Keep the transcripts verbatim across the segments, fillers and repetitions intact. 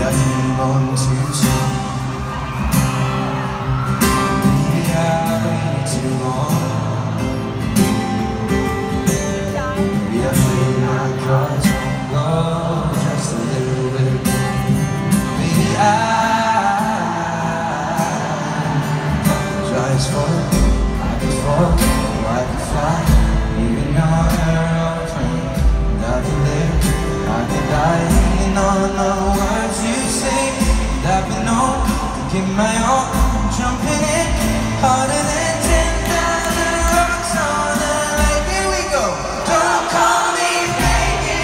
I came on too soon. Maybe I waited too long. Maybe I played my cards wrong, just a little bit. Maybe I apologize for it. I could fall, or I could fly, even your aeroplane. And I could live, I could die, hanging on the words you say. And I've been known to give my all, jumping in harder than ten thousand rocks on the lake. Here we go. Don't call me baby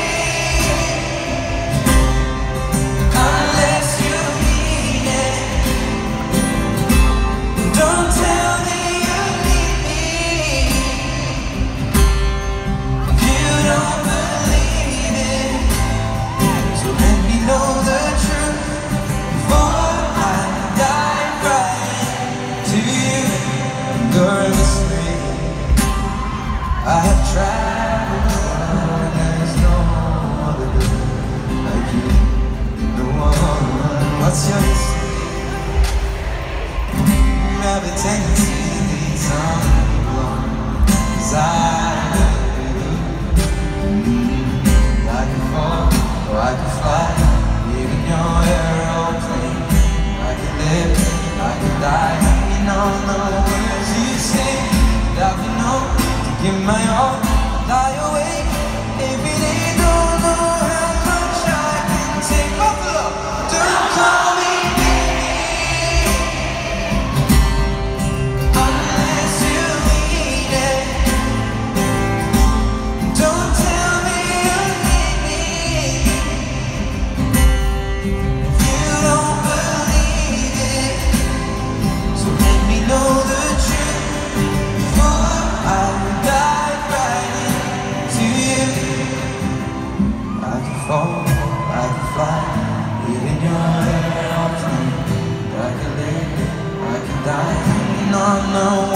unless you mean it. Don't tell me you need me if you don't believe it. So let me know the truth before I dive right to you. Girl, listen to me. I have traveled and there's no other girl like you. No one. What's your history? You have a tendency to lead some people on. 'Cause I do. I can fall or I can fly, even your aeroplane. I can live, I can die, hanging on the words you say. And I've been known to give my all, lie awake every day. Don't know how much I can take. Buffalo, don't call me baby unless you mean it. Don't tell me you need me if you don't believe it. So let me know the truth before I dive right into you. I can fall, I can fly, even your aeroplane. I can live, I can die, hanging on the